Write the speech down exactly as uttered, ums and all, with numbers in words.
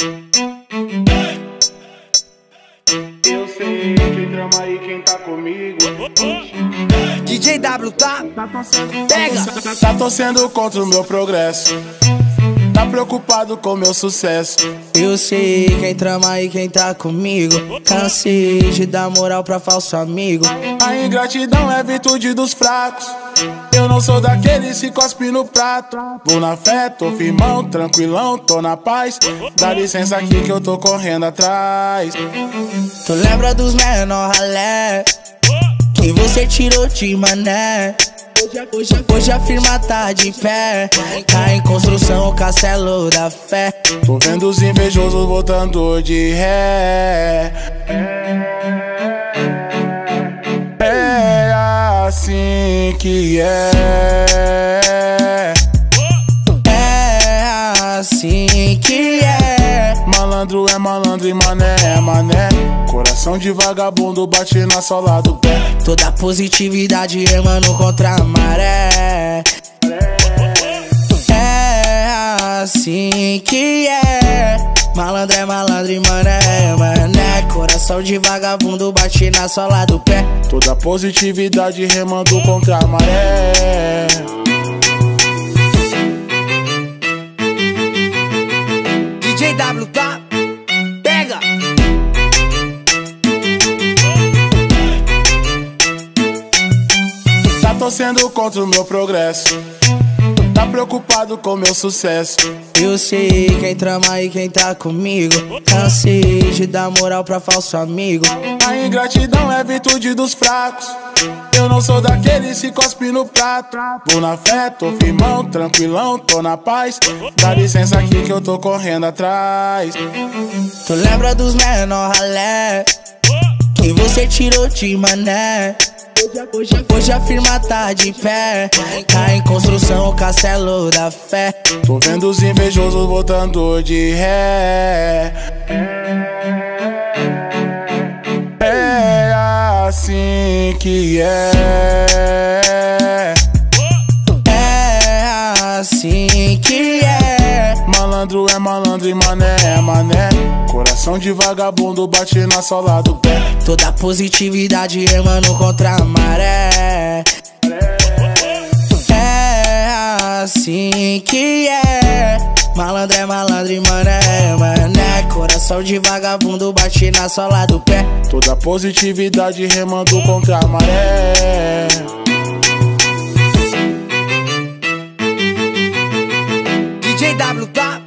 Eu sei quem trama e quem tá comigo. D J W, tá? Pega! Tá torcendo contra o meu progresso, tá preocupado com meu sucesso. Eu sei quem trama e quem tá comigo. Cansei de dar moral pra falso amigo. A ingratidão é virtude dos fracos. Eu não sou daqueles que cospe no prato. Vou na fé, tô firmão, tranquilão, tô na paz. Dá licença aqui que eu tô correndo atrás. Tu lembra dos menor ralé que você tirou de mané? Hoje, hoje a firma tá de pé, tá em construção o castelo da fé. Tô vendo os invejosos voltando de ré. É assim que é. É assim que é. Malandro é malandro e mané é mané. Coração de vagabundo bate na sola do pé. Toda positividade remando contra a maré. É assim que é. Malandro é malandro e mané é mané. Coração de vagabundo bate na sola do pé. Toda positividade remando contra a maré. D J W, tá? Pega! Tá torcendo contra o meu progresso, tá preocupado com meu sucesso. Eu sei quem trama e quem tá comigo. Cansei de dar moral pra falso amigo. A ingratidão é virtude dos fracos. Eu não sou daqueles que cospe no prato. Vou na fé, tô firmão, tranquilão, tô na paz. Dá licença aqui que eu tô correndo atrás. Tu lembra dos menor ralé que você tirou de mané? Hoje, hoje a firma tá de pé, tá em construção o castelo da fé. Tô vendo os invejosos voltando de ré. É assim que é. É assim que é. Malandro é malandro e mané é mané. Coração de vagabundo bate na sola do pé. Toda positividade remando contra a maré. É assim que é. Malandro é malandro e mané é mané. Coração de vagabundo bate na sola do pé. Toda positividade remando contra a maré. D J W, tá?